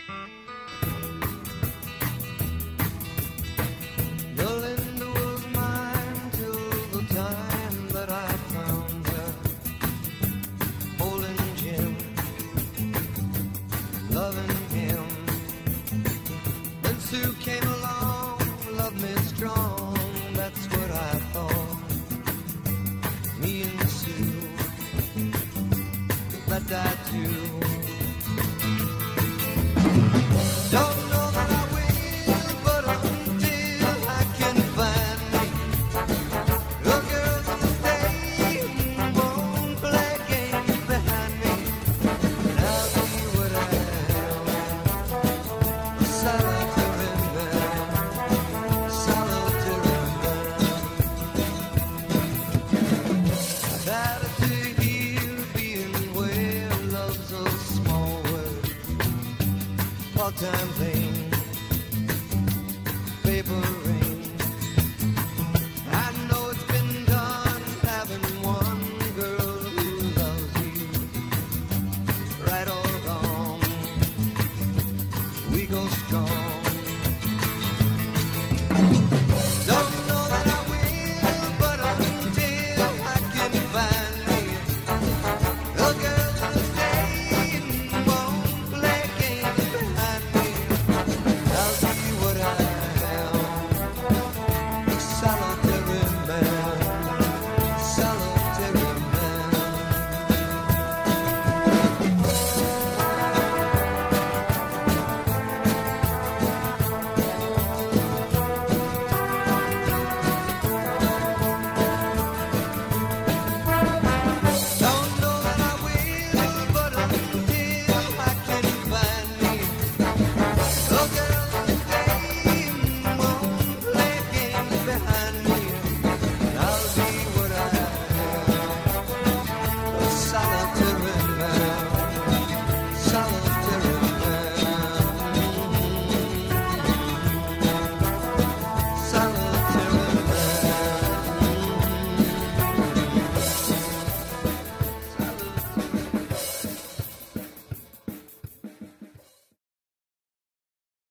Linda was mine till the time that I found her, holding Jim, loving him. Then Sue came along, loved me strong, that's what I thought. Me and Sue, that died too. Don't know that I will, but until I can find me a girl in the day who won't play games behind me, and I'll be what I am, solitary man, solitary man. I've had it to hear being where love's a small word, part-time thing, paper